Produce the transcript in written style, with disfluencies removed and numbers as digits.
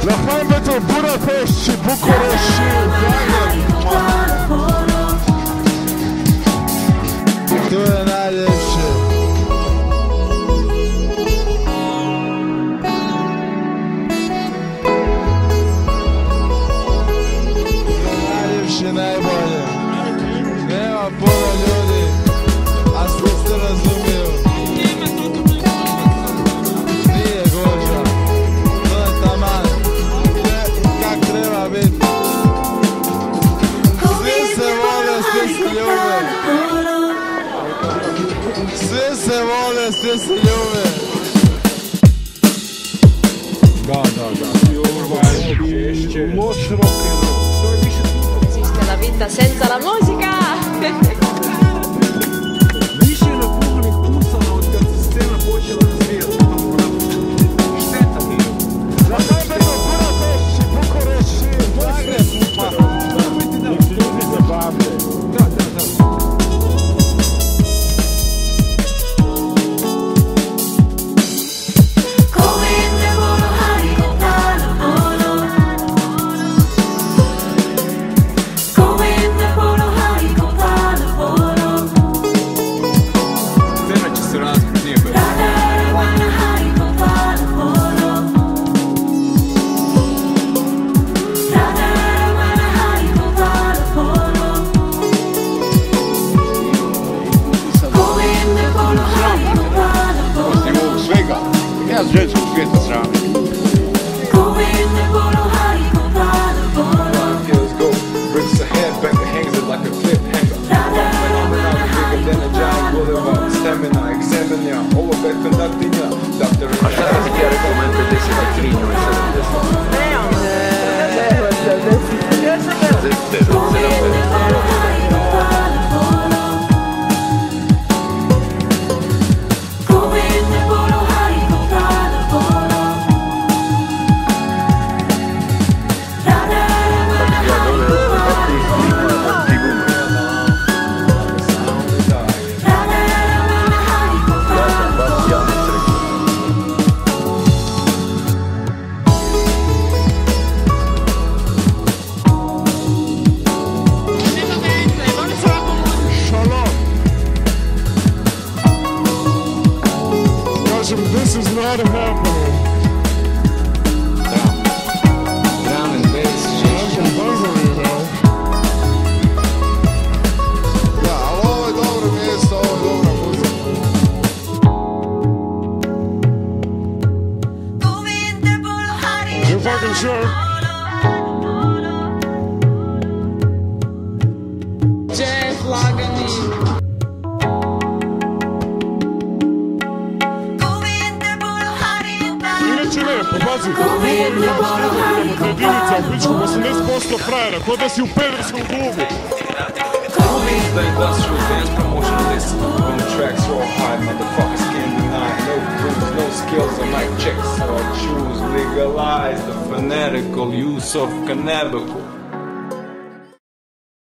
Lahajme to Budapešći, Bukurešći, Zagreb. To je najljepše. Najljepše, najbolje. Nema puno ljudi, a svi se razumiju. Nije goža, to je taman, kak treba biti. Svi se vole, svi se ljube. Svi se vole, svi se ljube. Da. Loš rock'n'roll. Esiste la vita senza la musica. Više je napuhanih pusana od kad se scena počela razvijati. Šteta mi je. Lahajme to Budapešći, Bukurešći, Zagreb. Ljudi zabavljaju. Da. Ja s ženskog svijeta sram. Let's go. Rips ahead, back and hangs it like a cliffhanger. Phenomenal, bigger than a giant boulevard. Stamina, examine, overback conducting ya. Doctor, A šta da ti ja rekao, men 53, njoj 70. This is not happening. Drum and bass. Buzzery, though. Da, ali ovo je dobro mjesto, ovo je dobra muzika. You fucking sure? Jeff lagani. Pazi, jedinica u pičku 80% frajera, kod da si u pederskom klubu. They bust through dance promotion list. On the tracks so high, motherfuckers can't deny. No grooves, no skills, or mic checks. So I choose legalize the fanatical use of cannabis.